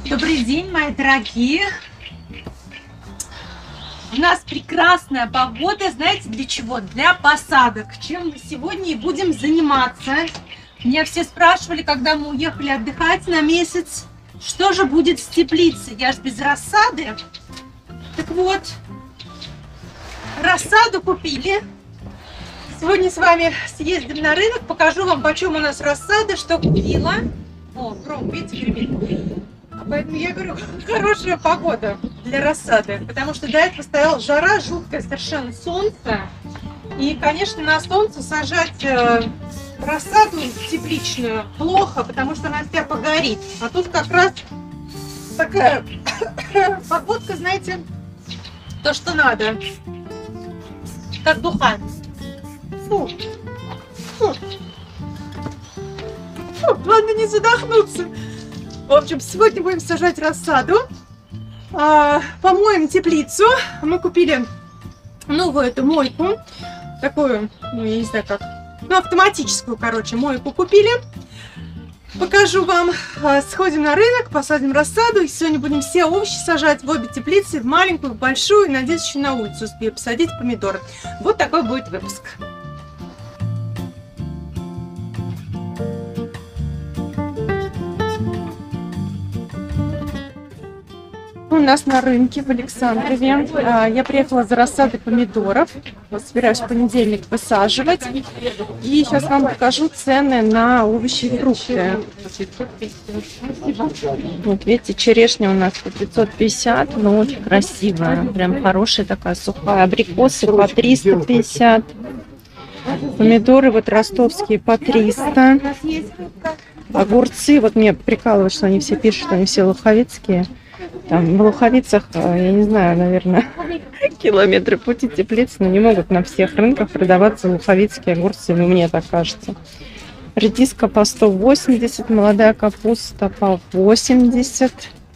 Добрый день, мои дорогие! У нас прекрасная погода, знаете для чего? Для посадок, чем мы сегодня и будем заниматься. Меня все спрашивали, когда мы уехали отдыхать на месяц, что же будет с теплицей? Я ж без рассады. Так вот, рассаду купили. Сегодня с вами съездим на рынок, покажу вам, почем у нас рассада, что купила. О, гром, видите, гремит. Поэтому я говорю, хорошая погода для рассады, потому что до этого стояла жара, жуткое совершенно солнце. И, конечно, на солнце сажать рассаду тепличную плохо, потому что она вся погорит. А тут как раз такая погодка, знаете, то, что надо. Как духа. Фу. Фу. Фу, ладно, не задохнуться. В общем, сегодня будем сажать рассаду. Помоем теплицу. Мы купили новую эту мойку. Такую, ну, я не знаю как. Ну, автоматическую, короче, мойку купили. Покажу вам. Сходим на рынок, посадим рассаду. И сегодня будем все овощи сажать в обе теплицы. В маленькую, в большую. И, надеюсь, еще на улицу успею посадить помидоры. Вот такой будет выпуск. У нас на рынке в Александрове. Я приехала за рассадой помидоров. Собираюсь в понедельник высаживать. И сейчас вам покажу цены на овощи и фрукты. Вот видите, черешня у нас по 550, но очень красивая. Прям хорошая такая сухая. Абрикосы по 350. Помидоры вот ростовские по 300. Огурцы, вот мне прикалывают, что они все пишут, что они все луховицкие. Там в Луховицах, я не знаю, наверное, километры пути теплиц, но не могут на всех рынках продаваться луховицкие огурцы, ну, мне так кажется. Редиска по 180, молодая капуста по 80.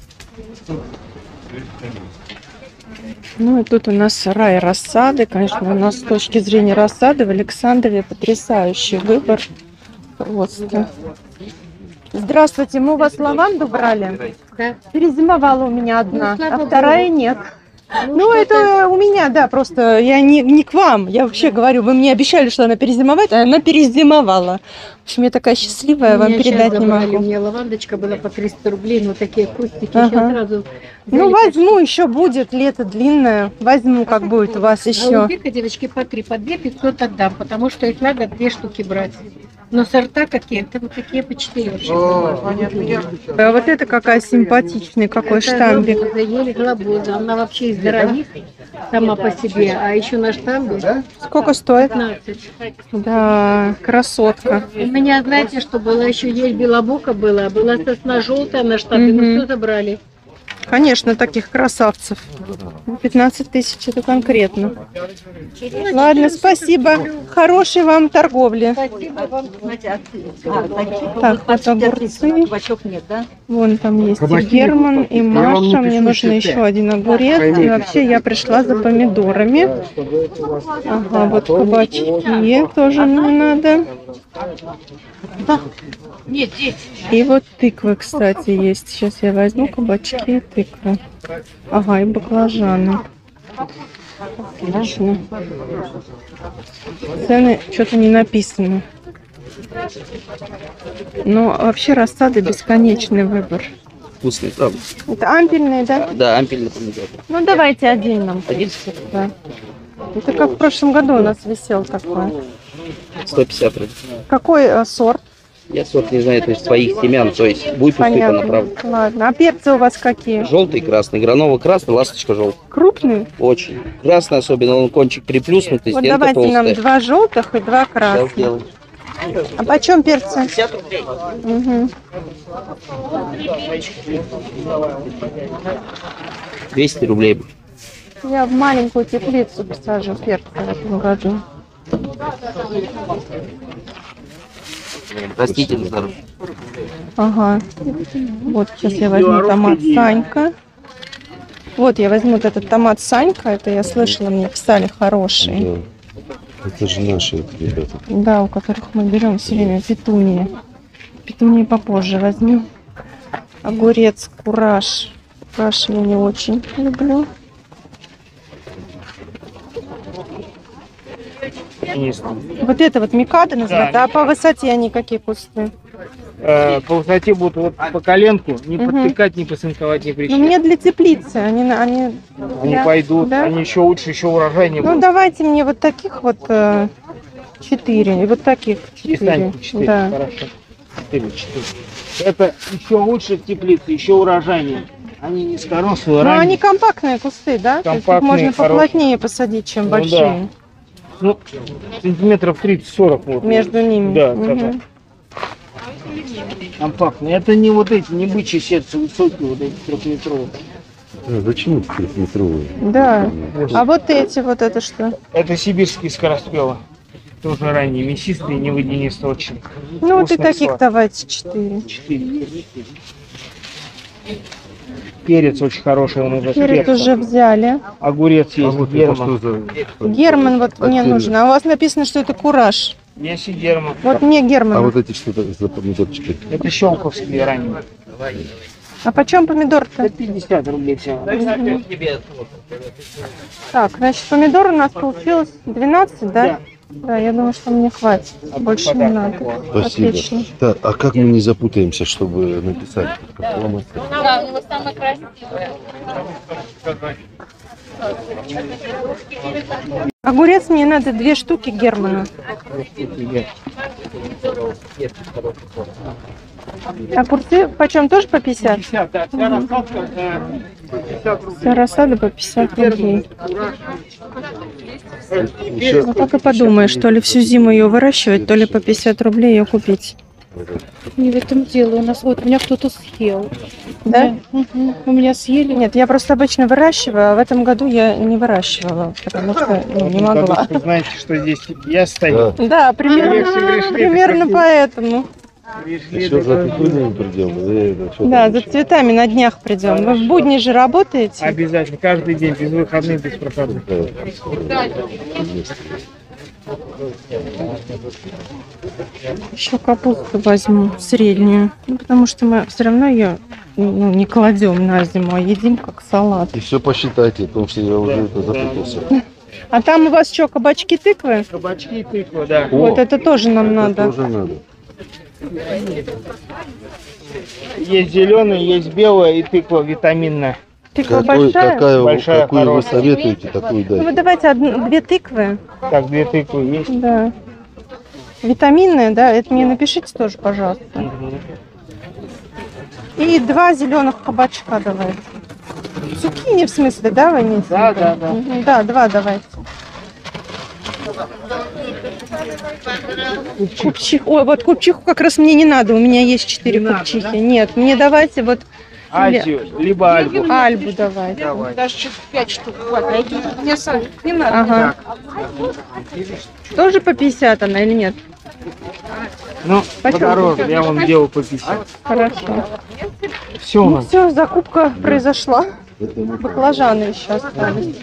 Ну и тут у нас рай рассады. Конечно, у нас с точки зрения рассады в Александрове потрясающий выбор. Просто. Здравствуйте, мы у вас лаванду брали? Да. Перезимовала у меня одна, а вторая нет. Ну, это у меня, да, просто я не к вам. Я вообще говорю, вы мне обещали, что она перезимовать, а она перезимовала. В общем, я такая счастливая, вам передать не могу. У меня лавандочка была по 300 рублей, но такие кустики. Ага. Сразу ну, возьму, еще будет, лето длинное. Возьму, как будет у вас еще. А у девочки по 3, по 2 500 отдам, потому что их надо 2 штуки брать. Но сорта какие-то вот такие по 4. А вот это какая симпатичная, какой это штамбик. Еле глобоза. Она вообще из дорогих сама по себе, а еще на штамбе. Сколько стоит? 15. Да, красотка. У меня, знаете, что было еще ель белобока была сосна желтая на штамбе, но все забрали. Конечно, таких красавцев. 15 тысяч это конкретно. Ладно, спасибо. Хорошей вам торговли. Спасибо вам. Так, вот огурцы. Вон там есть и Герман, и Маша. Мне нужно еще один огурец. И вообще я пришла за помидорами. Ага, вот кабачки тоже мне надо. И вот тыквы, кстати, есть. Сейчас я возьму кабачки и тыквы. Ага, и баклажаны. Отлично. Цены что-то не написано. Но вообще рассады бесконечный выбор. Вкусный, правда? Это ампельные, да? Да, ампельный помидор. Ну давайте один нам. Один? Да. Это как в прошлом году у нас висел такой. 150 рублей. Какой сорт? Я сорт не знаю, то есть своих семян, то есть будет уступана, правда. Ладно, а перцы у вас какие? Желтый, красный, граново-красный, ласточка желтый. Крупный? Очень. Красный особенно, он кончик приплюснутый, вот стенка давайте толстая. нам 2 желтых и 2 красных. А почем перцы? 50 рублей. Угу. 200 рублей будет. Я в маленькую теплицу посажу перцы в этом году. Растительный здоровье. Ага. Вот сейчас я возьму томат Санька. Вот я возьму вот этот томат Санька. Это я слышала, мне писали хороший. Да. Это же наши ребята. Да, у которых мы берем все время петунии. Петунии попозже возьмем. Огурец, кураж. Кураж я не очень люблю. Вот это вот микада называется. Да. А по высоте они какие кусты? По высоте будут вот по коленку, не Мгм. подтыкать, не посынковать, не Ну, прищемить. мне для теплицы. Они Они да, пойдут, да. они еще лучше, еще урожайнее Ну, будут. давайте мне вот таких вот 4. И вот таких И 4. станет 4, Да. хорошо. 4. Это еще лучше в теплице, еще урожайнее. Они низкорослые, Ну, ранние. они компактные кусты, да? То есть их Компактные, можно хорошие. поплотнее посадить, чем Ну, большие. Ну, сантиметров 30-40 вот. Между ними. Да, Мгм. да. Компактные. Это не вот эти, не бычьи сердца высокие, вот эти 3-метровые. Зачем это трехметровые? Да. А вот эти, вот это что? Это сибирские скороспелы. Тоже ранние, мясистые, не водянисто-очень. Ну, вот и Вкусный таких сладкий. давайте 4. 4. Перец очень хороший, он уже с Перец перцем. уже взяли. Огурец А есть, вот это герман. что за... Герман вот мне Отдельно. нужен. А у вас написано, что это кураж. Есть и герман. Вот мне Герман. А вот эти что за помидорчики? Это щелковские ранние. А почем помидор-то? Это 50 рублей всего. Так, значит, помидор у нас получилось 12, да? Да. Да, я думаю, что мне хватит. Больше не надо. Спасибо. Отлично. Да, а как мы не запутаемся, чтобы написать? Как ломать? Огурец мне надо 2 штуки Германа. Огурцы почем тоже по 50? 50, да. Вся рассадка 50 рублей. Вся рассада по 50 рублей. Еще Ну так и подумаешь, то ли всю зиму ее выращивать, то ли по 50 рублей ее купить. Не в этом дело. У нас вот у меня кто-то съел. Да? Мгм. У меня съели. Нет, я просто обычно выращиваю, а в этом году я не выращивала, потому что не могла. Вы знаете, что здесь я стою. Да. Да, примерно, Все грешили, примерно так поэтому. Пришли, еще за такое. петунями придем. Да, за цветами на днях придем. Вы в будни же работаете? Обязательно, каждый день, без выходных, без проходных. Еще капусту возьму среднюю, ну, потому что мы все равно ее не кладем на зиму, а едим как салат. И все посчитайте, потому что я уже это запутался. А там у вас что, кабачки, тыквы? Кабачки и тыква, да. О, Вот это тоже нам это надо. тоже надо. Есть зеленая, есть белая и тыква витаминная. Тыква большая? Большая, какую вы хорошая. советуете, такую Ну, вы дайте. давайте 2 тыквы. Так, 2 тыквы есть. Да. Витаминные, да? Это мне напишите тоже, пожалуйста. И 2 зеленых кабачка давайте. Цукини в смысле, да, вы имеете? в Да, виду? да, да. Мгм, да, 2 давайте. Купчиху. Ой, вот купчиху как раз мне не надо. У меня есть 4 Не надо, купчихи. да? Нет, мне давайте вот Азию, либо альбу. альбу давайте. Давай. Даже 5 штук хватает. Мне сами не надо. Ага. Тоже по 50 она или нет? Ну, Почем? подороже, я вам делаю по 50. Хорошо. Все у Ну нас. все, закупка произошла. Баклажаны еще остались.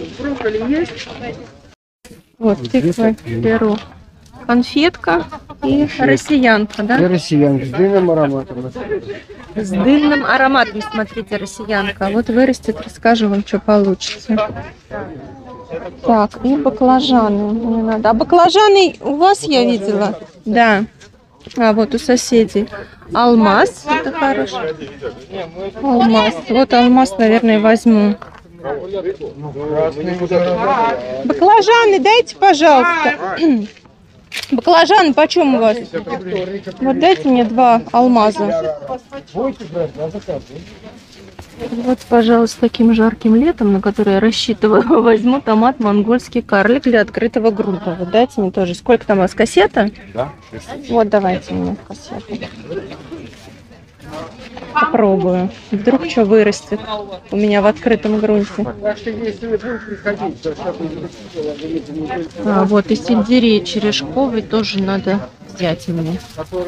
Вот, тыквы беру. Конфетка и россиянка, да? Россиян с длинным ароматом. С дынным ароматом, смотрите, россиянка. Вот вырастет, расскажу вам, что получится. Так, и баклажаны мне надо. А баклажаны у вас я видела? Да. А вот у соседей. Алмаз. Это хороший. Алмаз. Вот алмаз, наверное, возьму. Баклажаны дайте, пожалуйста. Баклажаны почем у вас? Вот дайте мне 2 алмаза. Вот, пожалуйста, таким жарким летом, на которое я рассчитываю, возьму томат монгольский карлик для открытого грунта. Вот дайте мне тоже. Сколько там у вас, кассета? Да. Вот давайте мне кассету. Попробую. Вдруг что вырастет у меня в открытом грунте. А, вот и сельдерей черешковый тоже надо взять мне.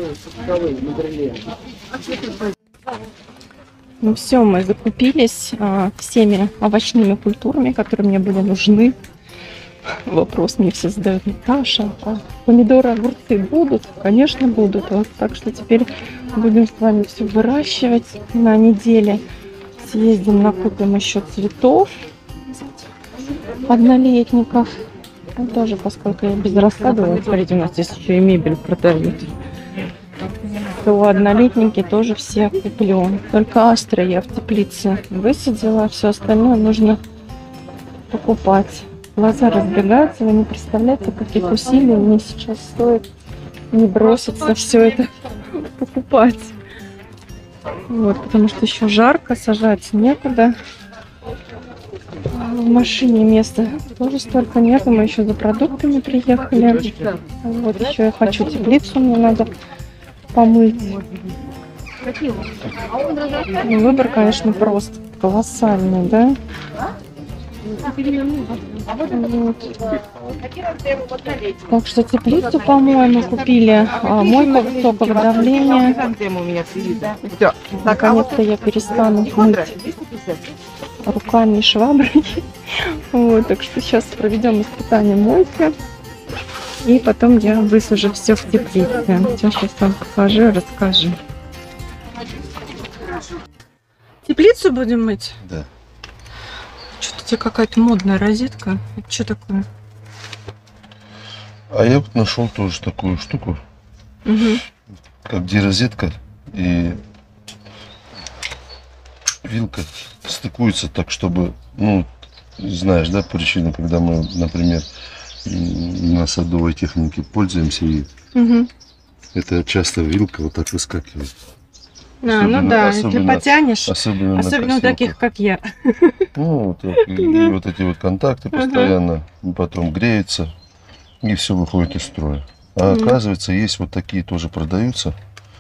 Ну все, мы закупились всеми овощными культурами, которые мне были нужны. Вопрос мне все задают: Наташа, а помидоры, огурцы будут? Конечно, будут. Вот, так что теперь будем с вами все выращивать на неделе. Съездим, накупим еще цветов однолетников. Ну, тоже, поскольку я без рассады, вот, смотрите, у нас здесь еще и мебель продают, то однолетники тоже все куплю. Только астры я в теплице высадила, все остальное нужно покупать. Глаза разбегаются, вы не представляете, каких усилий мне сейчас стоит не броситься все это покупать. Вот, потому что еще жарко, сажать некуда. В машине места тоже столько нет, мы еще за продуктами приехали. Вот еще я хочу теплицу, мне надо помыть. Выбор, конечно, просто колоссальный, да? Вот. Так что теплицу, по-моему, купили, мойку высокого давления. Наконец-то я перестану мыть руками и шваброй. Вот, так что сейчас проведем испытание мойки. И потом я высажу все в теплице. Сейчас вам покажу и расскажу. Теплицу будем мыть? Да. Что-то у тебя какая-то модная розетка. Это что такое? А я вот нашел тоже такую штуку, как где розетка и вилка стыкуются так, чтобы, ну, знаешь, да, причина, когда мы, например, на садовой технике пользуемся, и это часто вилка вот так выскакивает. Ну да, если потянешь, особенно у таких, как я. Ну, вот, и вот эти вот контакты постоянно потом греются, и все выходит из строя. А оказывается, есть вот такие тоже продаются.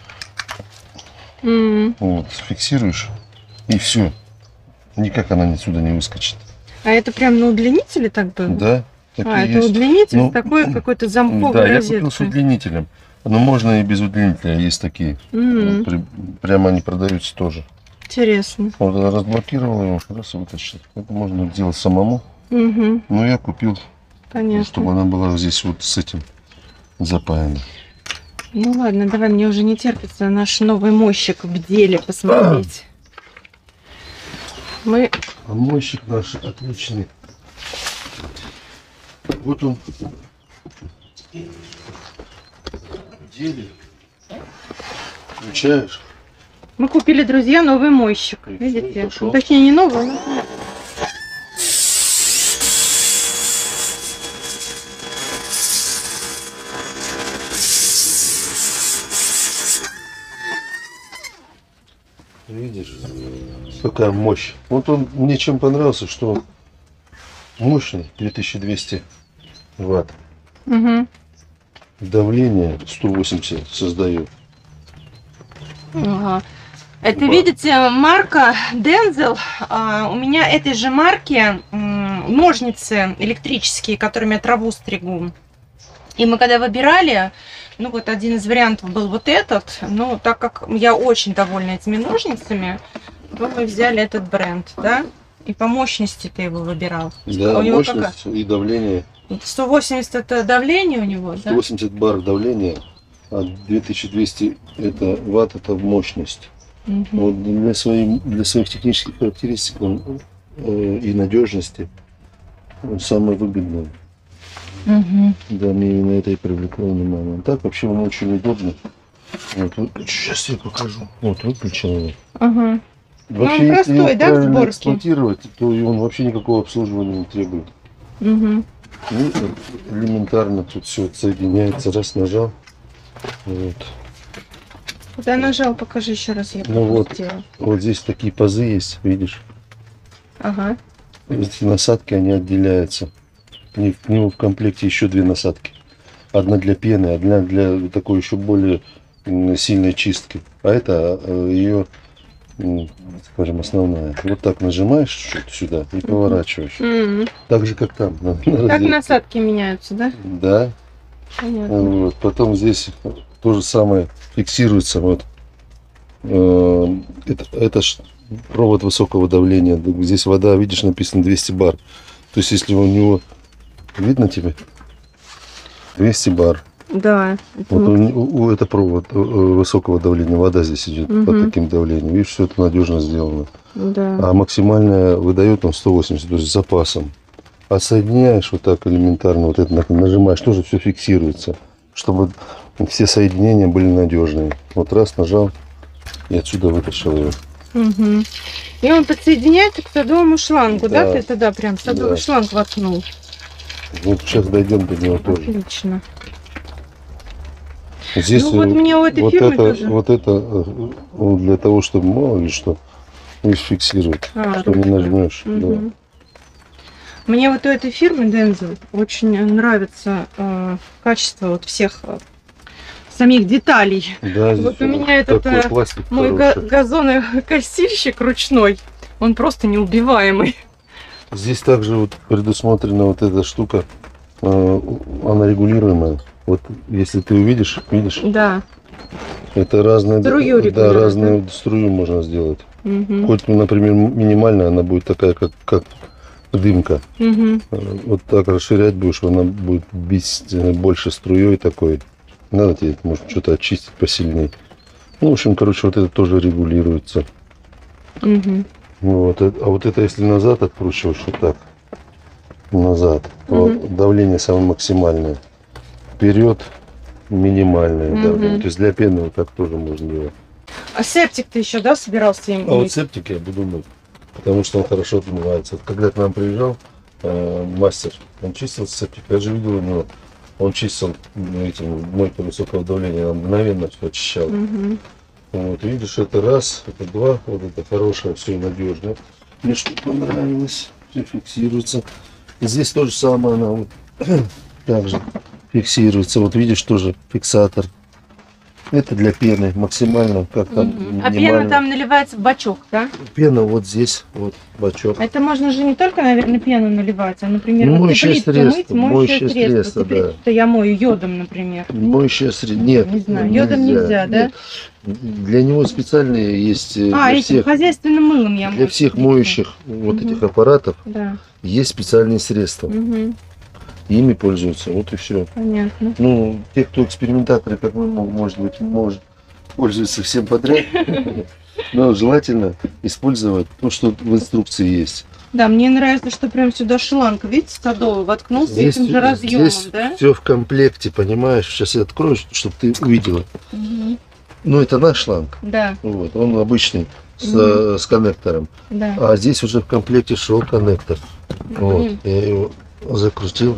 Вот, фиксируешь, и все. Никак она отсюда не выскочит. А это прям на удлинителе так было? Да. Это есть. удлинитель, Ну, с такой какой-то замковой да, розеткой. я купил с удлинителем. Но можно и без удлинителя, есть такие. Прямо они продаются тоже. Интересно. Вот я разблокировал его, раз вытащил. Это можно делать самому. Но я купил, Понятно. чтобы она была здесь вот с этим запаяна. Ну ладно, давай, мне уже не терпится наш новый мойщик в деле посмотреть. Мы... А мойщик наш отличный. Вот он. В деле. Включаешь. Мы купили, друзья, новый мойщик. Видите? Пошел. Точнее, не новый, но... Видишь, какая мощь. Вот он мне чем понравился, что он мощный, 3200 ватт. Давление 180 создает. Ага. Это, видите, марка Denzel. У меня этой же марки ножницы электрические, которыми я траву стригу. И мы когда выбирали, ну вот один из вариантов был вот этот. Но так как я очень довольна этими ножницами, то мы взяли этот бренд, да? И по мощности ты его выбирал. Да, у него мощность и давление. 180 это давление у него, да? 180 бар давление, а 2200 это ватт, это мощность. Вот для своих технических характеристик он, и надежности он самый выгодный. Да, мне именно это и привлекло внимание. Так вообще он очень удобно. Вот, сейчас я покажу. Вот, выключил его. Вообще, он если его простой, да, в правильно сборке? эксплуатировать, то и он вообще никакого обслуживания не требует. Ну, элементарно тут все соединяется, раз нажал. Вот. Куда нажал, покажи еще раз, я Ну вот, пропустила. вот здесь такие пазы есть, видишь? Ага. Эти насадки, они отделяются. К нему в комплекте еще две насадки. Одна для пены, одна для такой еще более сильной чистки. А это ее, скажем, основная. Вот так нажимаешь сюда и поворачиваешь. Так же, как там. На Так розетке. насадки меняются, да? Да. Понятно. Вот. Потом здесь то же самое фиксируется. Вот. Это провод высокого давления. Здесь вода, видишь, написано 200 бар. То есть, если у него Видно тебе? 200 бар. Да. Вот это провод высокого давления. Вода здесь идет под таким давлением. Видишь, все это надежно сделано. Да. А максимальное выдает он 180, то есть с запасом. Отсоединяешь вот так элементарно, вот это нажимаешь, тоже все фиксируется, чтобы все соединения были надежные. Вот раз нажал и отсюда вытащил его. Угу. И он подсоединяется к садовому шлангу, да? Да. Ты тогда прям садовый Да. шланг воткнул. Вот сейчас дойдем до него тоже. Отлично. Здесь Ну вот мне у этой вот фирмы это, тоже. вот это для того, чтобы мало ли что, видишь, фиксировать, что не нажмешь. Да. Мгм. Мне вот у этой фирмы Denzel очень нравится качество вот всех самих деталей. Да, здесь Вот у меня вот этот, такой пластик Мой хороший. газонокосильщик ручной, он просто неубиваемый. Здесь также вот предусмотрена вот эта штука, она регулируемая. Вот если ты увидишь, видишь, Да. это разные, Струю да, регулировать, разную струю можно сделать. Мгм. Хоть, например, минимальная, она будет такая, как дымка. Мгм. Вот так расширять будешь, она будет бить больше струей такой. Надо тебе, может, что-то очистить посильнее. Ну, в общем, короче, вот это тоже регулируется. Мгм. Вот. А вот это, если назад откручиваешь, вот так, назад, то давление самое максимальное. Вперед минимальное давление. То есть для пены вот так тоже можно делать. А септик ты еще, да, собирался им? А вот септик я буду мыть, потому что он хорошо отмывается. Вот когда к нам приезжал мастер, он чистил септик, я же видел у него, он чистил этим мойкой высокого давления, он мгновенно все очищал. Мгм. Вот, видишь, это раз, это два, вот это хорошее, все надежно. Мне что понравилось, все фиксируется. И здесь то же самое, она вот также фиксируется. Вот видишь, тоже фиксатор. Это для пены максимально, как там Мгм. А пена минимально. там наливается в бачок, да? Пена вот здесь, вот бачок. Это можно же не только, наверное, пену наливать, а, например, Моющее вот средство, мыть, моющее моющее средство. средство, Теперь да. что я мою йодом, например. Моющее средство. Нет, Не знаю, йодом нельзя, да? нет. Для него специальные есть для Этим всех, хозяйственным мылом я для мою всех плитку. моющих вот Мгм. этих аппаратов Да. есть специальные средства. Мгм. Ими пользуются. Вот и все. Понятно. Ну, те, кто экспериментаторы, как вы, может быть, может пользоваться всем подряд. Но желательно использовать то, что в инструкции есть. Да, мне нравится, что прям сюда шланг, видите, садовый воткнулся этим же разъемом, да? все в комплекте, понимаешь? Сейчас я открою, чтобы ты увидела. Мгм. Ну, это наш шланг. Да, Вот, он обычный, Мгм. с коннектором. да. А здесь уже в комплекте шел коннектор. Вот, я его закрутил.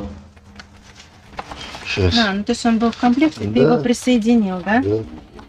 Сейчас. А, ну то есть он был в комплекте, ты Да. его присоединил, да? Да.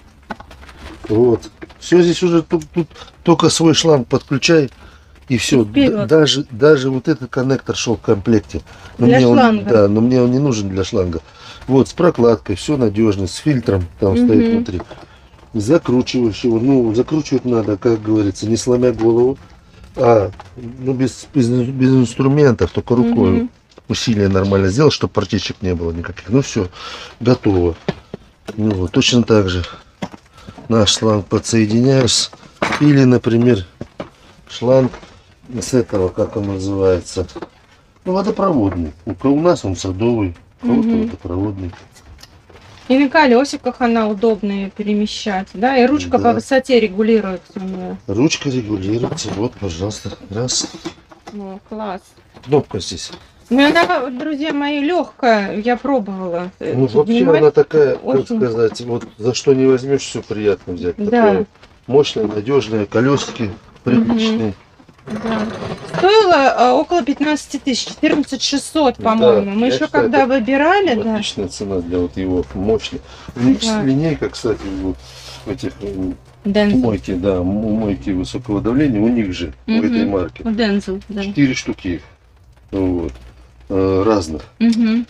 Вот. Все здесь уже тут только свой шланг подключай. И все. Вперед. Даже вот этот коннектор шел в комплекте. Но Для мне шланга. Да, но мне он не нужен для шланга. Вот, с прокладкой, все надежно, с фильтром там Мгм. стоит внутри. Закручиваешь его. Ну, закручивать надо, как говорится, не сломя голову, а без инструментов, только рукой. Мгм. Усилия нормально сделал, чтобы партичек не было никаких. Ну все, готово. Ну вот, точно так же наш шланг подсоединяешь. Или, например, шланг с этого, как он называется, ну, водопроводный. У нас он садовый, у кого-то Мгм. водопроводный. И на колесиках она удобная перемещать, да? И ручка Да. по высоте регулируется у нее. Ручка регулируется. Вот, пожалуйста. Раз. О, класс. Кнопка здесь. Ну, она, друзья мои, легкая, я пробовала. Ну, вообще Поднимать она такая, как очень- сказать, вот за что не возьмешь, все приятно взять. Да. Такое мощное, надежное, колесики приличные. Да. Стоило около 15 тысяч, 14 600, по-моему. Мы я еще считаю, когда это выбирали, да. Отличная цена для вот его мощной. У них Да. линейка, кстати, вот этих Дензел. мойки, да, мойки высокого давления, у них же, у Мгм. этой марки. Дензел, да. 4 штуки их. Вот. Разных. Мгм.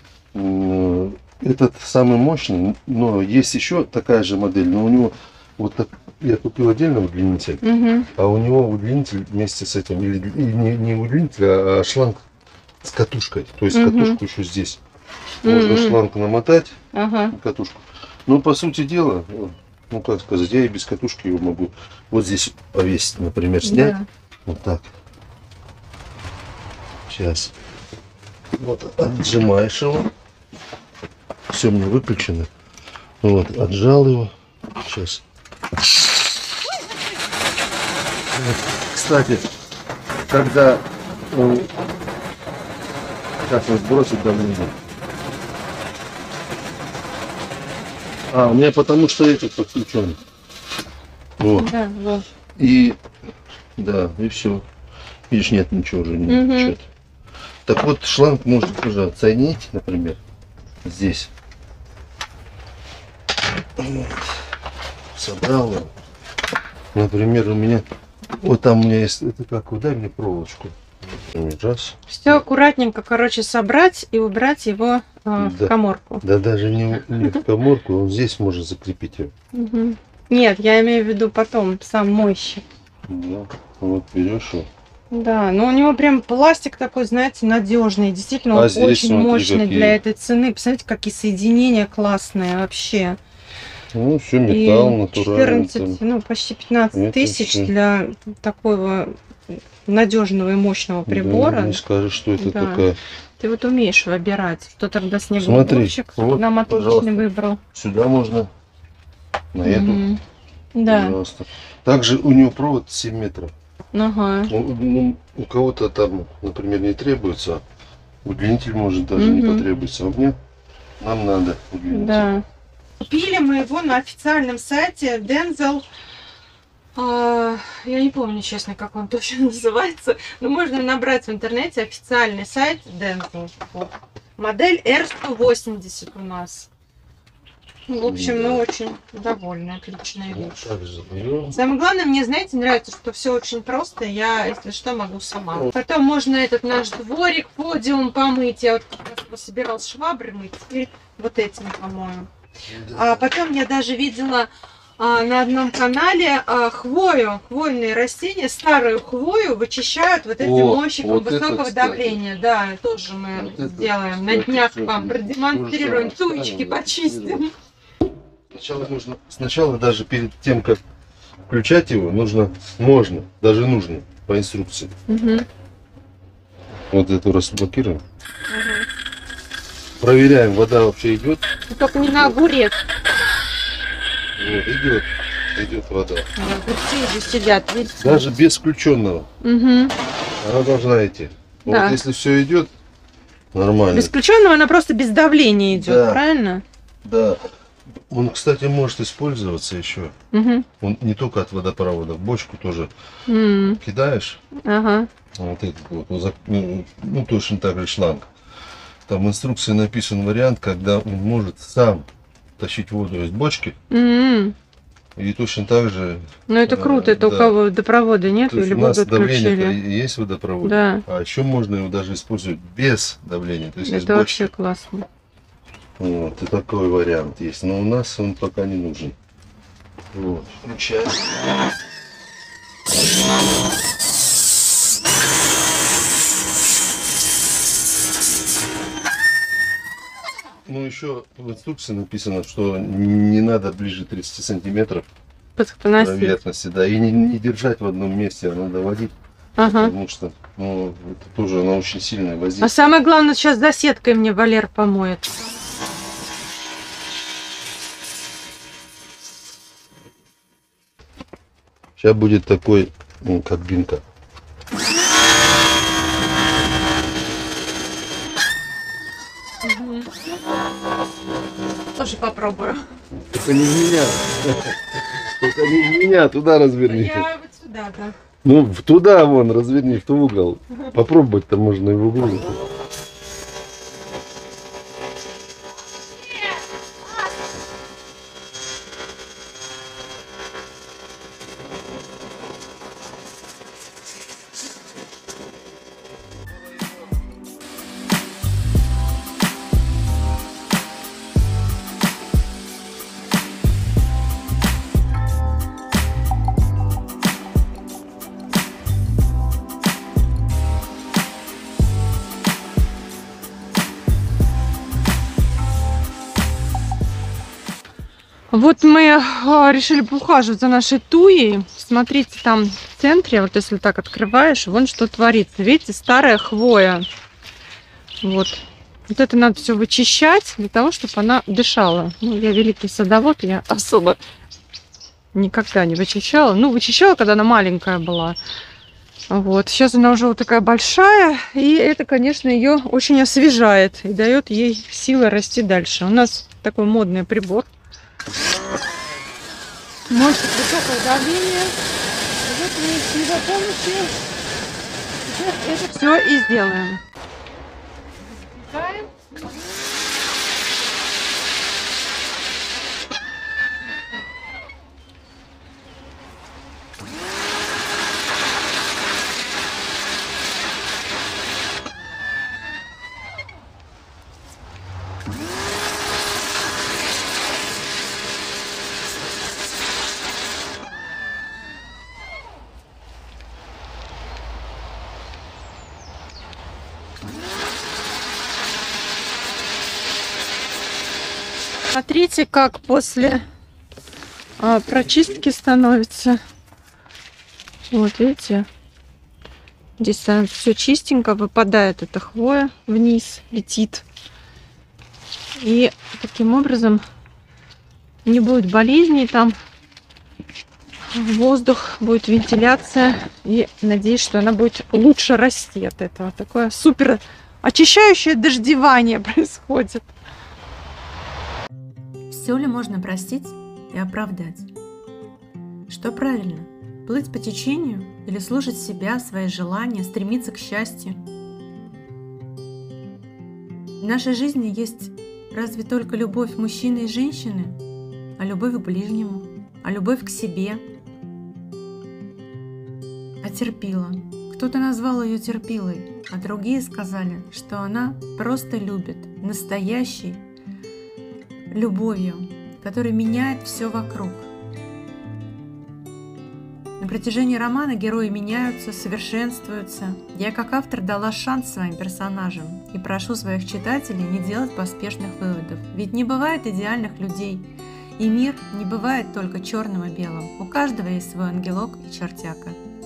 Этот самый мощный, но есть еще такая же модель, но у него вот так, я купил отдельно удлинитель, Мгм. а у него удлинитель вместе с этим, или не удлинитель, а шланг с катушкой. То есть Мгм. катушку еще здесь. Можно Мгм. шланг намотать, Ага. катушку. Но по сути дела, ну как сказать, я и без катушки его могу вот здесь повесить, например, снять. Да. Вот так. Сейчас. Вот, отжимаешь его. Все мне выключено. Вот, отжал его. Сейчас. Вот. Кстати, когда он... Сейчас он сбросит давление. А, у меня потому что этот подключен. Вот. Да, вот. И да, и все. Видишь, нет ничего уже не течет. Так вот, шланг можно тоже отсоединить, например, здесь. Вот. Собрал его. Например, у меня вот там у меня есть, это как, дай мне проволочку. Раз. Все аккуратненько, короче, собрать и убрать его в Да. каморку. Да даже не в каморку, он здесь можно закрепить его. Мгм. Нет, я имею в виду потом, сам мойщик. Да. Вот берешь его. Да, но у него прям пластик такой, знаете, надежный. Действительно, А он здесь, очень смотри, мощный какие. для этой цены. Посмотрите, какие соединения классные вообще. Ну, все металл, И натуральный. 14, там. ну, почти 15 Это тысяч всё. для такого надежного и мощного прибора. Да, не скажешь, что это Да. такая. Ты вот умеешь выбирать. Кто тогда снегоуборщик вот, нам пожалуйста. отличный выбрал. Сюда можно. На эту. Мгм. Да. Пожалуйста. Также у него провод 7 метров. Ага. Ну, у кого-то там, например, не требуется. Удлинитель может даже не Мгм. потребуется. А мне нам надо удлинитель. Да. Купили мы его на официальном сайте Denzel. Я не помню, честно, как он точно называется, но можно набрать в интернете официальный сайт Denzel. Вот. Модель R180 у нас. Ну, в общем, мы очень довольны, отличная Вот вещь. так же берем. Самое главное, мне, знаете, нравится, что все очень просто. Я, если что, могу сама. Потом можно этот наш дворик, подиум помыть. Я вот как раз пособиралась швабры мыть. Теперь вот этим, по-моему. А потом я даже видела на одном канале хвойные растения, старую хвою вычищают вот этим О, мойщиком вот это, высокого кстати. давления. Да, тоже мы Вот это, сделаем. На кстати, днях кстати, вам продемонстрируем, то же самое, туечки да, почистим. Сначала даже перед тем, как включать его, можно, даже нужно, по инструкции. Мгм. Вот эту разблокируем. Проверяем, вода вообще идет. Только не на огурец. Вот, идет вода. Огурцы же сидят, видите? Даже без включенного. Мгм. Она должна идти. Да. Вот если все идет, нормально. Без включенного она просто без давления идет, Да. правильно? Да. Он, кстати, может использоваться еще. Угу. Он не только от водопровода, в бочку тоже кидаешь. Ага. Вот этот вот, ну точно так же шланг. Там в инструкции написан вариант, когда он может сам тащить воду из бочки. И точно так же. Ну это круто, это да. у кого водопровода нет То есть или у нас воду давление отключили. есть водопровод, Да. а еще можно его даже использовать без давления. То есть из Это вообще бочки. классно. Вот, и такой вариант есть. Но у нас он пока не нужен. Вот, включаем. Ну, еще в инструкции написано, что не надо ближе 30 сантиметров Подносить. поверхности, да, и не держать в одном месте, а надо водить, Ага. потому что, ну, это тоже она очень сильная А воздействие. самое главное, сейчас за сеткой мне Валер помоет. Сейчас будет такой, ну, как бинка. Тоже попробую. Это не в меня. Это не в меня, туда разверни. Я вот сюда, да. Ну, туда вон, разверни, в тот угол. Попробовать-то можно и в углу. Вот мы решили поухаживать за нашей туей. Смотрите, там в центре, вот если так открываешь, вон что творится. Видите, старая хвоя. Вот. Вот это надо все вычищать для того, чтобы она дышала. Ну, я великий садовод, я особо никогда не вычищала. Ну, вычищала, когда она маленькая была. Вот. Сейчас она уже вот такая большая, и это, конечно, ее очень освежает и дает ей силы расти дальше. У нас такой модный прибор. Мощность высокого давления. Вот мы с его помощью это все и сделаем. Смотрите, как после прочистки становится. Вот видите, здесь все чистенько, выпадает эта хвоя вниз, летит. И таким образом не будет болезней, там воздух, будет вентиляция. И надеюсь, что она будет лучше расти от этого. Такое супер очищающее дождевание происходит. Все ли можно простить и оправдать? Что правильно? Плыть по течению или слушать себя, свои желания, стремиться к счастью? В нашей жизни есть разве только любовь мужчины и женщины, а любовь к ближнему, а любовь к себе. А терпила. Кто-то назвал ее терпилой, а другие сказали, что она просто любит, настоящей любовью, которая меняет все вокруг. На протяжении романа герои меняются, совершенствуются. Я как автор дала шанс своим персонажам и прошу своих читателей не делать поспешных выводов. Ведь не бывает идеальных людей, и мир не бывает только черным и белым. У каждого есть свой ангелок и чертяка.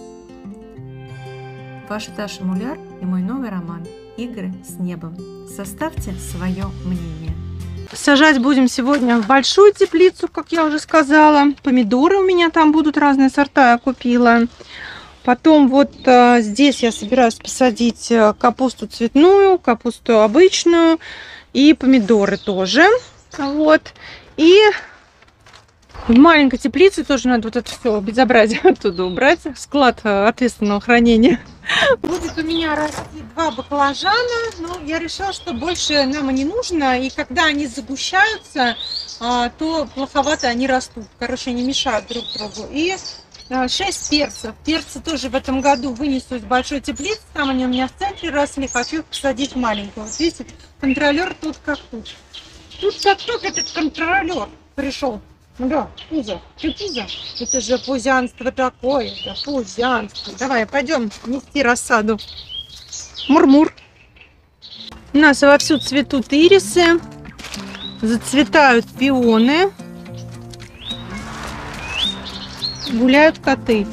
Ваша Таша Муляр и мой новый роман «Игры с небом». Составьте свое мнение. Сажать будем сегодня в большую теплицу, как я уже сказала. Помидоры у меня там будут, разные сорта я купила. Потом вот здесь я собираюсь посадить капусту цветную, капусту обычную и помидоры тоже. Вот. И в маленькой теплице тоже надо вот это все безобразие оттуда убрать. Склад ответственного хранения. Будет у меня расти 2 баклажана, но я решила, что больше нам и не нужно. И когда они загущаются, то плоховато они растут. Короче, они мешают друг другу. И 6 перцев. Перцы тоже в этом году вынесу из большой теплицы. Там они у меня в центре росли. Хочу их посадить в маленькую. Вот видите, контролер тут как тут. Тут как только этот контролер пришел. Да, Пузо, ты Пузо? Это же пузянство такое, да, пузянство. Давай, пойдем нести рассаду. Мур-мур. У нас вовсю цветут ирисы, зацветают пионы, гуляют коты.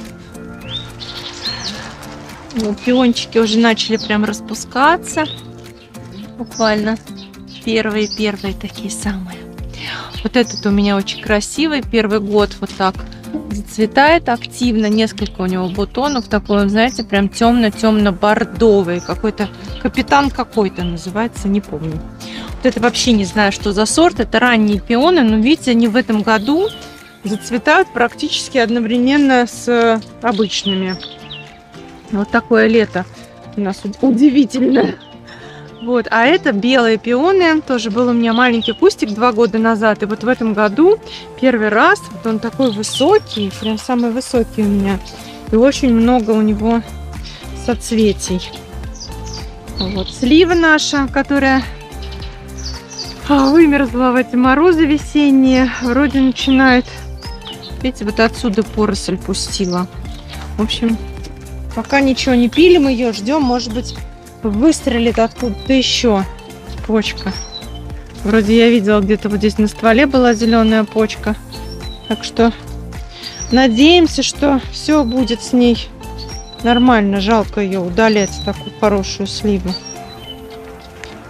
Вот, пиончики уже начали прям распускаться. Буквально первые такие самые. Вот этот у меня очень красивый, первый год вот так зацветает активно, несколько у него бутонов, такой он, знаете, прям темно-темно-бордовый, какой-то капитан какой-то называется, не помню. Вот это вообще не знаю, что за сорт, это ранние пионы, но видите, они в этом году зацветают практически одновременно с обычными. Вот такое лето у нас удивительное. Вот, а это белые пионы, тоже был у меня маленький кустик 2 года назад, и вот в этом году первый раз, вот он такой высокий, прям самый высокий у меня, и очень много у него соцветий. Вот слива наша, которая вымерзла в эти морозы весенние, вроде начинает, видите, вот отсюда поросль пустила. В общем, пока ничего не пилим ее, ждем, может быть, выстрелит откуда-то еще почка. Вроде я видела, где-то вот здесь на стволе была зеленая почка. Так что надеемся, что все будет с ней нормально. Жалко ее удалять, такую хорошую сливу.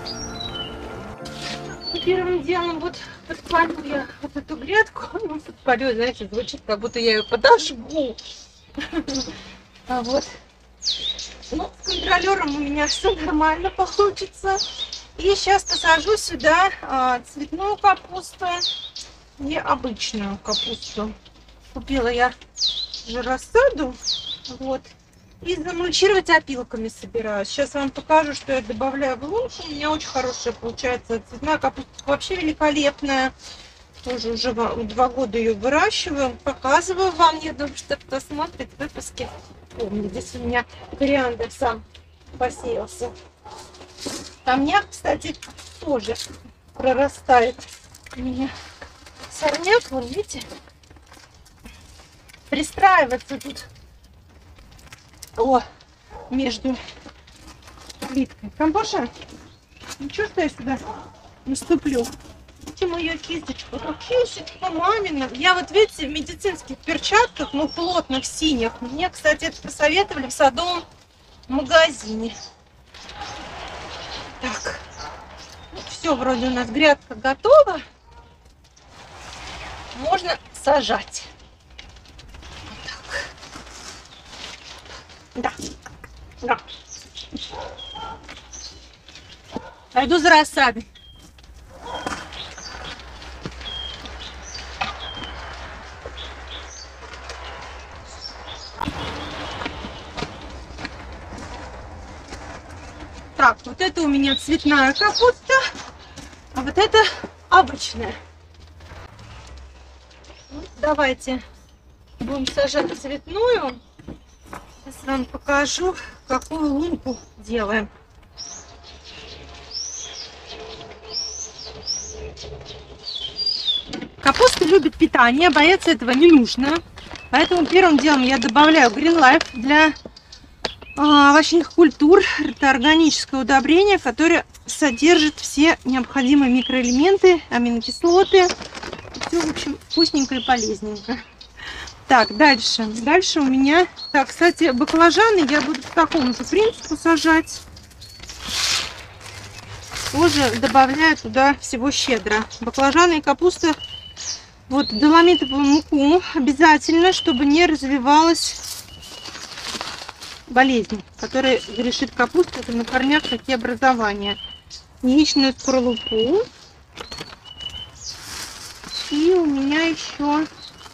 первым делом вот подпалю я вот эту грядку. Ну, подпалю, знаете, звучит, как будто я ее подожгу. А вот. Ну, с контролером у меня все нормально получится. И сейчас посажу сюда цветную капусту и обычную капусту. Купила я уже рассаду. Вот. И замульчировать опилками собираюсь. Сейчас вам покажу, что я добавляю в лунку. У меня очень хорошая получается цветная капуста. Вообще великолепная. Тоже уже 2 года ее выращиваю. Показываю вам. Я думаю, что кто смотрит выпуски. Помню, здесь у меня кориандр сам посеялся. Камняк, кстати, тоже прорастает. У меня сорняк, вот видите, пристраивается тут. О, между плиткой. Камбоша, ничего, что я сюда наступлю. Видите мою кисточку? Ну, кисточка мамина. Я вот, видите, в медицинских перчатках, ну, плотных, синих. Мне, кстати, это посоветовали в садовом магазине. Так, все, вроде у нас грядка готова. Можно сажать. Вот так. Да. Пойду за рассадой. Так, вот это у меня цветная капуста, а вот это обычная. Вот, давайте будем сажать цветную. Сейчас вам покажу, какую лунку делаем. Капуста любит питание, бояться этого не нужно. Поэтому первым делом я добавляю Green Life для овощных культур. Это органическое удобрение, которое содержит все необходимые микроэлементы, аминокислоты. Все, в общем, вкусненько и полезненько. Так, дальше. Дальше у меня... Так, кстати, баклажаны я буду по такому же принципу сажать. Тоже добавляю туда всего щедро. Баклажаны и капуста. Вот, доломитовую муку обязательно, чтобы не развивалась болезнь, которая грешит капусту. Это на корнях такие образования. Яичную скорлупу. И у меня еще...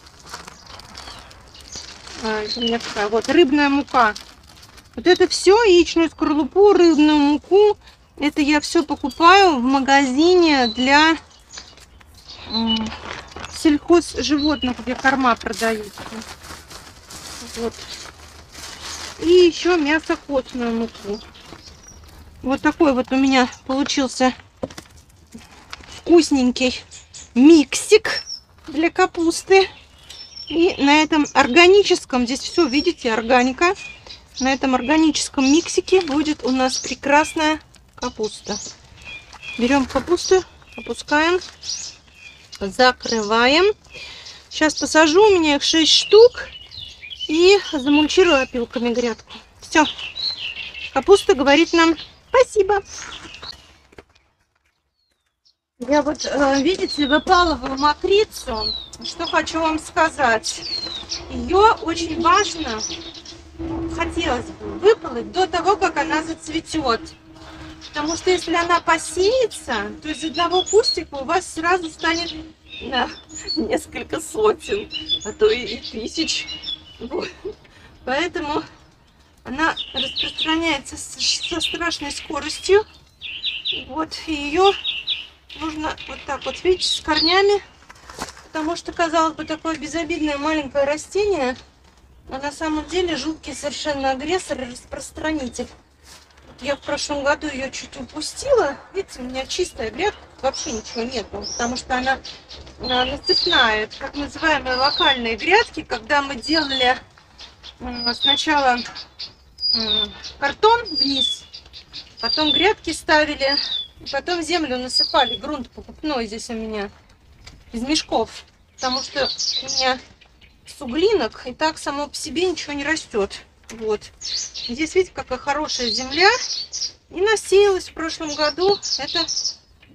это у меня такая вот рыбная мука. Вот это все, яичную скорлупу, рыбную муку. Это я все покупаю в магазине для сельхозживотных, где корма продаются. Вот. И еще мясо костную муку. Вот такой вот у меня получился вкусненький миксик для капусты. И на этом органическом, здесь все, видите, органика. На этом органическом миксике будет у нас прекрасная капуста. Берем капусту, опускаем, закрываем. Сейчас посажу, у меня их 6 штук. И замульчирую опилками грядку. Все. Капуста говорит нам спасибо. Я вот, видите, выпалываю мокрицу. Что хочу вам сказать. Ее очень важно, хотелось бы, выпалоть до того, как она зацветет. Потому что если она посеется, то из одного кустика у вас сразу станет несколько сотен, а то и тысяч. Вот. Поэтому она распространяется со страшной скоростью. Вот, и ее нужно вот так вот, видите, с корнями. Потому что, казалось бы, такое безобидное маленькое растение, а на самом деле жуткий совершенно агрессор и распространитель. Я в прошлом году ее чуть упустила. Видите, у меня чистая грядка, вообще ничего нет, потому что она насыпная. Это так называемые локальные грядки, когда мы делали сначала картон вниз, потом грядки ставили, потом землю насыпали, грунт покупной здесь у меня из мешков, потому что у меня суглинок, и так само по себе ничего не растет. Вот. Здесь, видите, какая хорошая земля. И насеялась в прошлом году. Это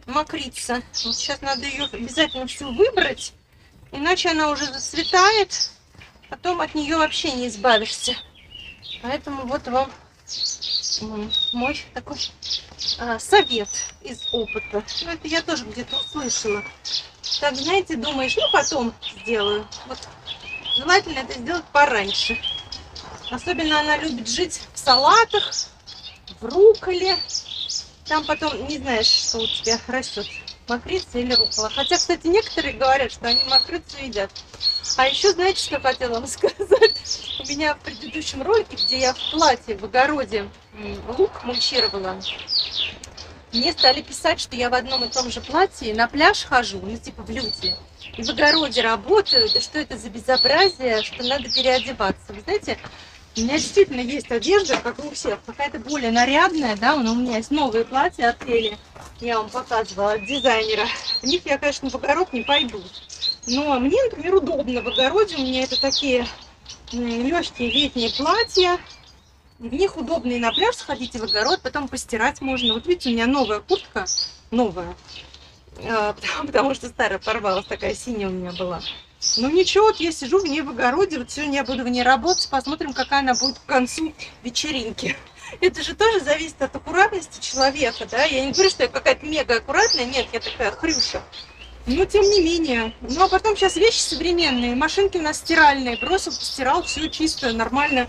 мокрится. Вот сейчас надо ее обязательно всю выбрать, иначе она уже зацветает, потом от нее вообще не избавишься. Поэтому вот вам мой такой совет из опыта. Ну, это я тоже где-то услышала. Так, знаете, думаешь, ну потом сделаю. Вот желательно это сделать пораньше. Особенно она любит жить в салатах, в рукколе. Там потом не знаешь, что у тебя растет, мокрица или руккола. Хотя, кстати, некоторые говорят, что они мокрицу едят. А еще, знаете, что хотела вам сказать? У меня в предыдущем ролике, где я в платье в огороде лук мульчировала, мне стали писать, что я в одном и том же платье на пляж хожу, ну типа в люте, и в огороде работаю, да что это за безобразие, что надо переодеваться. Вы знаете, у меня действительно есть одежда, как у всех, какая-то более нарядная, да, но у меня есть новые платья от Эли, я вам показывала, от дизайнера. В них я, конечно, в огород не пойду. Но мне, например, удобно в огороде, у меня это такие легкие летние платья. В них удобно и на пляж сходить, и в огород, потом постирать можно. Вот видите, у меня новая куртка, новая, потому что старая порвалась, такая синяя у меня была. Ну ничего, вот я сижу в ней в огороде, вот сегодня я буду в ней работать, посмотрим, какая она будет к концу вечеринки. Это же тоже зависит от аккуратности человека, да, я не говорю, что я какая-то мега аккуратная, нет, я такая хрюша. Но тем не менее. Ну а потом сейчас вещи современные, машинки у нас стиральные, бросил, постирал, все чисто, нормально.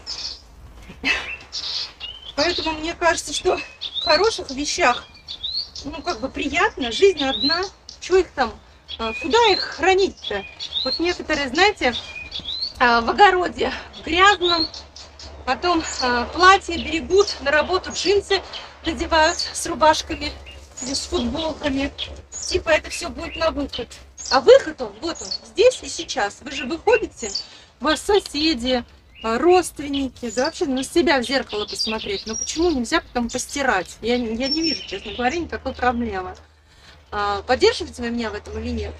Поэтому мне кажется, что в хороших вещах, ну как бы приятно, жизнь одна, что их там, куда их хранить-то? Вот некоторые, знаете, в огороде, в грязном, потом платье берегут, на работу джинсы надевают с рубашками или с футболками. Типа это все будет на выход. А выход он, вот он, здесь и сейчас. Вы же выходите, у вас соседи, родственники, да вообще на себя в зеркало посмотреть. Но почему нельзя потом постирать? Я не вижу, честно говоря, никакой проблемы. Поддерживаете вы меня в этом или нет?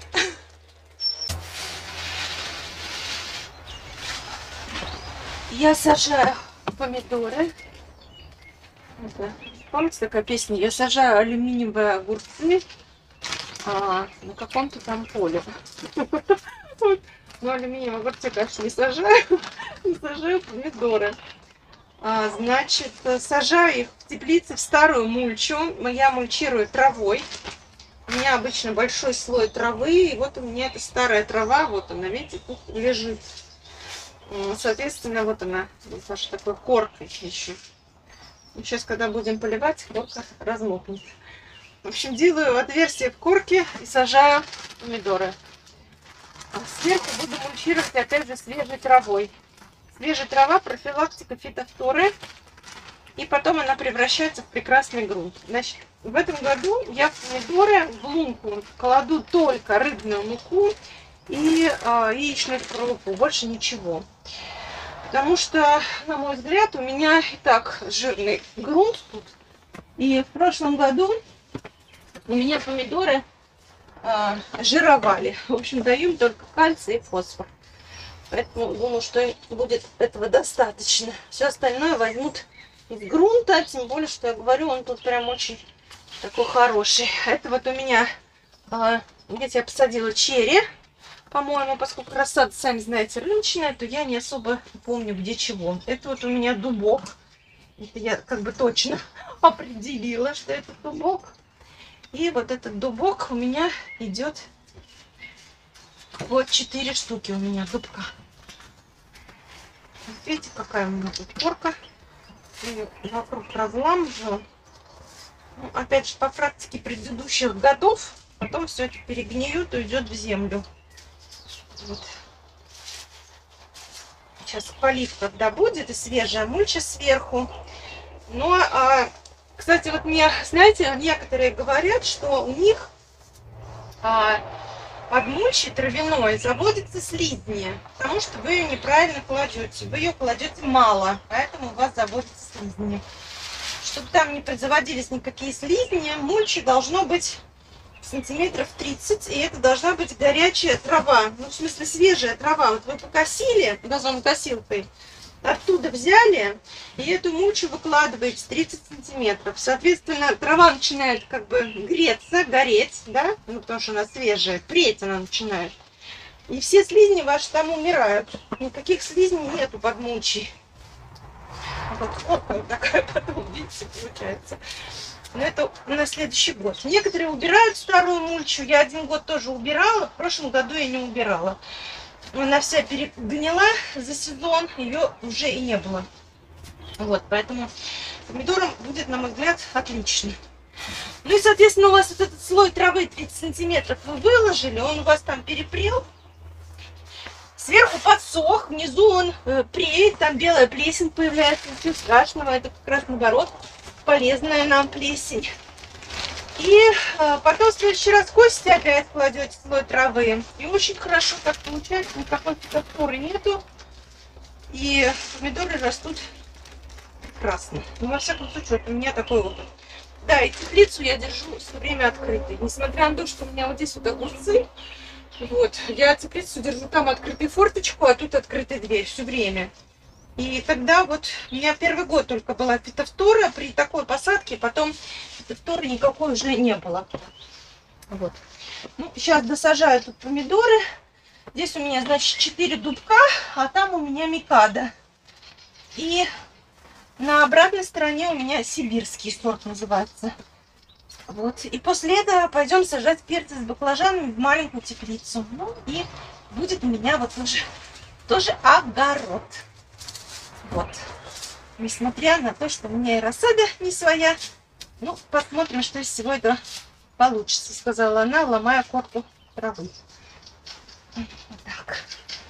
Я сажаю помидоры. Помните такая песня? Я сажаю алюминиевые огурцы на каком-то там поле. Ну, алюминиевые огурцы, конечно, не сажаю. Не сажаю помидоры. Значит, сажаю их в теплице, в старую мульчу. Я мульчирую травой. У меня обычно большой слой травы. И вот у меня эта старая трава, вот она, видите, тут лежит. Соответственно, вот она, вот наша такой коркой еще. Сейчас, когда будем поливать, корка размокнет. В общем, делаю отверстие в корке и сажаю помидоры. Сверху буду мульчировать опять же свежей травой. Свежая трава, профилактика фитофторы. И потом она превращается в прекрасный грунт. Значит, в этом году я в помидоры в лунку кладу только рыбную муку и яичную крупу. Больше ничего. Потому что, на мой взгляд, у меня и так жирный грунт тут. И в прошлом году у меня помидоры жировали. В общем, даю им только кальций и фосфор. Поэтому думаю, что будет этого достаточно. Все остальное возьмут из грунта. Тем более, что я говорю, он тут прям очень такой хороший. Это вот у меня, видите, я посадила черри. По-моему, поскольку рассада, сами знаете, рыночная, то я не особо помню, где чего. Это вот у меня дубок. Это я как бы точно определила, что это дубок. И вот этот дубок у меня идет. Вот 4 штуки у меня дубка. Видите, какая у меня тут корка. И вокруг разламываю. Ну, опять же, по практике предыдущих годов, потом все это перегниет и уйдет в землю. Вот. Сейчас полив когда будет, и свежая мульча сверху. Но, кстати, вот мне, знаете, некоторые говорят, что у них под мульчей травяной заводятся слизни, потому что вы ее неправильно кладете. Вы ее кладете мало, поэтому у вас заводятся слизни. Чтобы там не заводились никакие слизни, мульчи должно быть сантиметров 30, и это должна быть горячая трава, ну в смысле свежая трава. Вот вы покосили газонокосилкой, оттуда взяли, и эту мульчу выкладываете 30 сантиметров. Соответственно, трава начинает как бы греться, гореть, да, ну, потому что она свежая, преть она начинает. И все слизни ваши там умирают. Никаких слизней нету под мульчей. Вот корка такая потом, видите, получается. Но это на следующий год. Некоторые убирают старую мульчу. Я 1 год тоже убирала. В прошлом году я не убирала. Она вся перегнила за сезон. Ее уже и не было. Вот, поэтому помидорам будет, на мой взгляд, отлично. Ну и, соответственно, у вас вот этот слой травы 30 сантиметров вы выложили. Он у вас там перепрел. Сверху подсох, внизу он преет, там белая плесень появляется, ничего страшного, это как раз наоборот полезная нам плесень. И потом в следующий раз кости опять кладете слой травы. И очень хорошо так получается, никакой фитофторы нету. И помидоры растут прекрасно. Ну, во всяком случае, вот у меня такой опыт. Да, и теплицу я держу все время открытой. Несмотря на то, что у меня вот здесь вот огурцы. Вот, я теплицу держу, там открытую форточку, а тут открытая дверь все время. И тогда вот у меня 1-й год только была фитофтора при такой посадке, потом фитофторы никакой уже не было. Вот. Ну, сейчас досажаю тут помидоры. Здесь у меня, значит, 4 дубка, а там у меня микада. И на обратной стороне у меня сибирский сорт называется. Вот. И после этого пойдем сажать перцы с баклажанами в маленькую теплицу. Ну и будет у меня вот тоже огород. Вот. Несмотря на то, что у меня и рассада не своя. Ну, посмотрим, что из всего этого получится, сказала она, ломая корку травы. Вот так.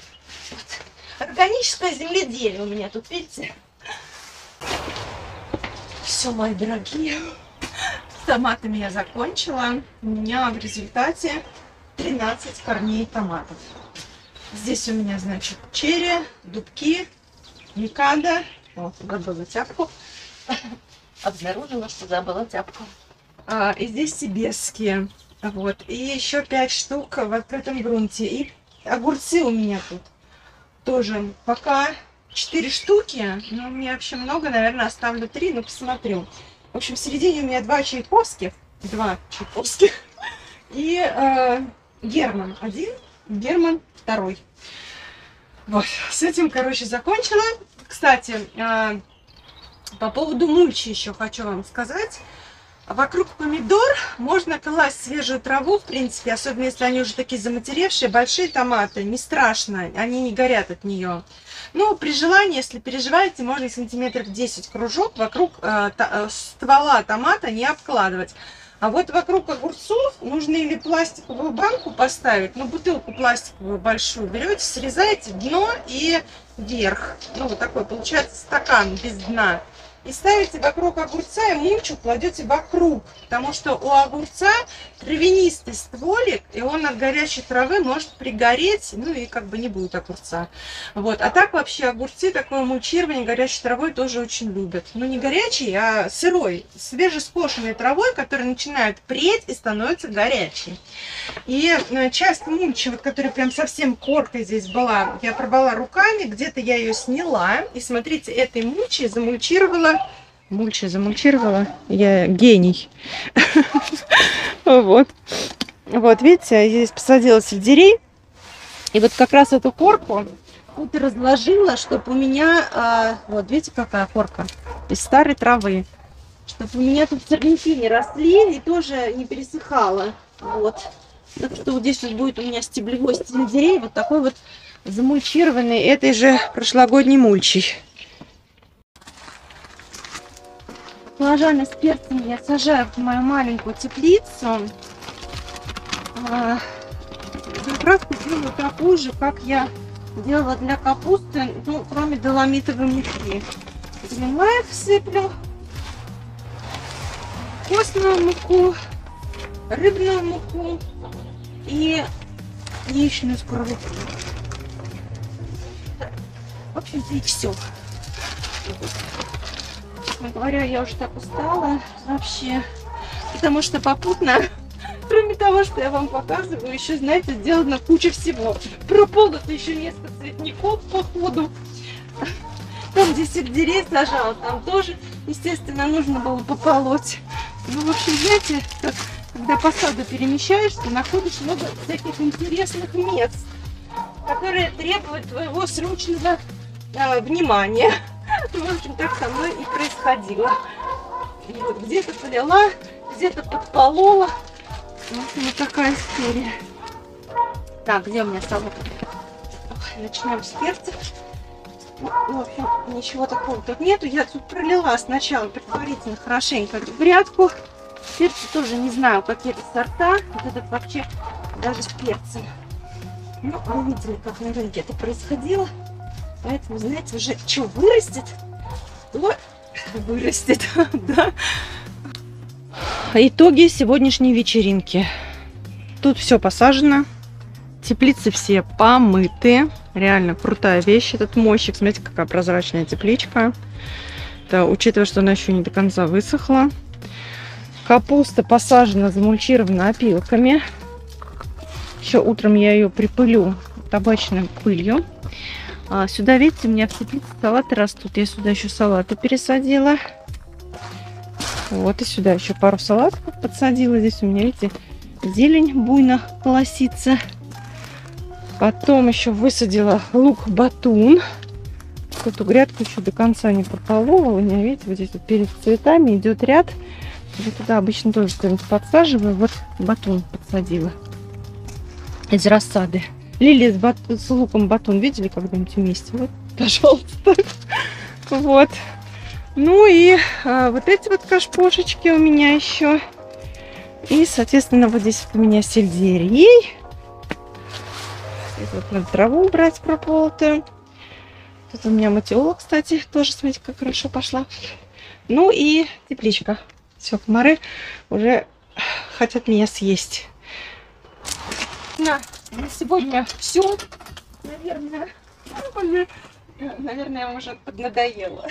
Вот. Органическое земледелие у меня тут, видите? Все, мои дорогие. С томатами я закончила. У меня в результате 13 корней томатов. Здесь у меня, значит, черри, дубки, микада. Вот, забыла тяпку. Обнаружила, что забыла тяпку. И здесь сибирские. Вот. И еще 5 штук в открытом грунте. И огурцы у меня тут тоже пока 4 штуки. Но у меня вообще много, наверное, оставлю 3, но посмотрю. В общем, в середине у меня 2 чайковских. И Герман 1, Герман 2. Вот, с этим, короче, закончила. Кстати, по поводу мульчи еще хочу вам сказать. Вокруг помидор можно класть свежую траву, в принципе, особенно если они уже такие заматеревшие, большие томаты, не страшно, они не горят от нее. Ну, при желании, если переживаете, можно сантиметров 10 кружок вокруг ствола томата не обкладывать. А вот вокруг огурцов нужно или пластиковую банку поставить, ну, бутылку пластиковую большую берете, срезаете дно и верх. Ну, вот такой получается стакан без дна. И ставите вокруг огурца и мульчу кладете вокруг, потому что у огурца травянистый стволик, и он от горячей травы может пригореть, ну и как бы не будет огурца. Вот. А так вообще огурцы такое мульчирование горячей травой тоже очень любят. Ну не горячей, а сырой, свежескошенной травой, которая начинает преть и становится горячей. И часть мульчи, вот, которая прям совсем коркой здесь была, я порвала руками, где-то я ее сняла. И смотрите, этой мульчей замульчировала. Замульчировала. Я гений. Вот. Вот, видите, я здесь посадила сельдерей. И вот как раз эту корку тут и разложила, чтобы у меня... вот, видите, какая корка? Из старой травы. Чтобы у меня тут сорняки не росли и тоже не пересыхало. Вот. Так что вот здесь вот будет у меня стеблевой сельдерей. Вот такой вот замульчированный этой же прошлогодней мульчей. Баклажаны с перцами я сажаю в мою маленькую теплицу. Заправку делаю такую же, как я делала для капусты, ну, кроме доломитовой муки. Зеленая всыплю, костную муку, рыбную муку и яичную скорлупу. В общем-то и все. Честно говоря, я уже так устала вообще, потому что попутно, кроме того, что я вам показываю, еще, знаете, сделана куча всего. Прополото еще несколько цветников по ходу. Там, где сельдерей сажала, там тоже, естественно, нужно было пополоть. Ну, в общем, знаете, как, когда по саду перемещаешься, находишь много всяких интересных мест, которые требуют твоего срочного внимания. В общем, так со мной и происходило. Вот, где-то полила, где-то подполола. В общем, вот такая история. Так, где у меня салат? Начнем с перца. В общем, ничего такого тут нету. Я тут пролила сначала предварительно хорошенько эту грядку. Перцы тоже не знаю, какие это сорта. Вот этот вообще даже с перцем. Ну, вы видели, как на рынке это происходило. Поэтому, знаете, уже что вырастет, то вырастет. Да. Итоги сегодняшней вечеринки. Тут все посажено. Теплицы все помыты. Реально крутая вещь этот мойщик. Смотрите, какая прозрачная тепличка. Это, учитывая, что она еще не до конца высохла. Капуста посажена, замульчирована опилками. Еще утром я ее припылю табачной пылью. Сюда, видите, у меня в теплице салаты растут. Я сюда еще салаты пересадила. Вот и сюда еще пару салатов подсадила. Здесь у меня, видите, зелень буйно колосится. Потом еще высадила лук-батун. Эту грядку еще до конца не прополола. У меня, видите, вот здесь вот перед цветами идет ряд. Я туда обычно тоже что-нибудь подсаживаю. Вот батун подсадила из рассады. Лилия с луком батун видели когда-нибудь вместе? Вот, пожалуйста. Вот. Ну и вот эти вот кашпошечки у меня еще. И, соответственно, вот здесь вот у меня сельдерей. Это вот надо траву убрать прополотую. Тут у меня матиола, кстати, тоже, смотрите, как хорошо пошла. Ну и тепличка. Все, комары уже хотят меня съесть. На сегодня все. Наверное, уже поднадоело.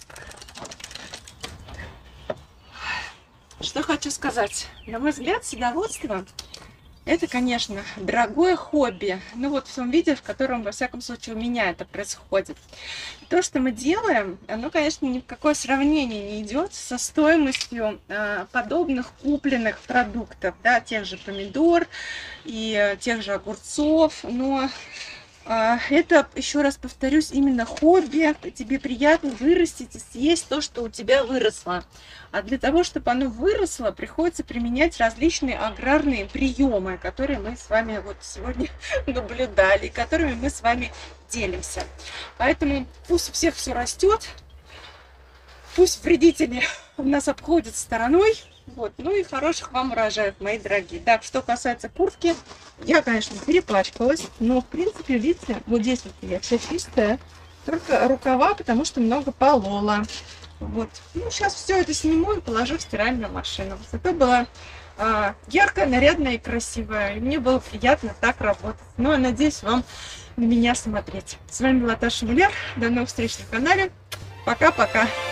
Что хочу сказать. На мой взгляд, садоводство — это, конечно, дорогое хобби. Ну вот в том виде, в котором, во всяком случае, у меня это происходит. То, что мы делаем, оно, конечно, ни в какое сравнение не идет со стоимостью подобных купленных продуктов, да, тех же помидор и тех же огурцов. Но это, еще раз повторюсь, именно хобби. Тебе приятно вырастить и съесть то, что у тебя выросло. А для того, чтобы оно выросло, приходится применять различные аграрные приемы, которые мы с вами вот сегодня наблюдали, которыми мы с вами делимся. Поэтому пусть у всех все растет, пусть вредители нас обходят стороной. Вот. Ну и хороших вам урожаев, мои дорогие. Так, что касается куртки, я, конечно, перепачкалась, но, в принципе, видите, вот здесь вот я вся чистая, только рукава, потому что много полола. Вот. Ну, сейчас все это сниму и положу в стиральную машину. Зато была яркая, нарядная и красивая. И мне было приятно так работать. Ну, а надеюсь, вам на меня смотреть. С вами была Таша Муляр. До новых встреч на канале. Пока-пока.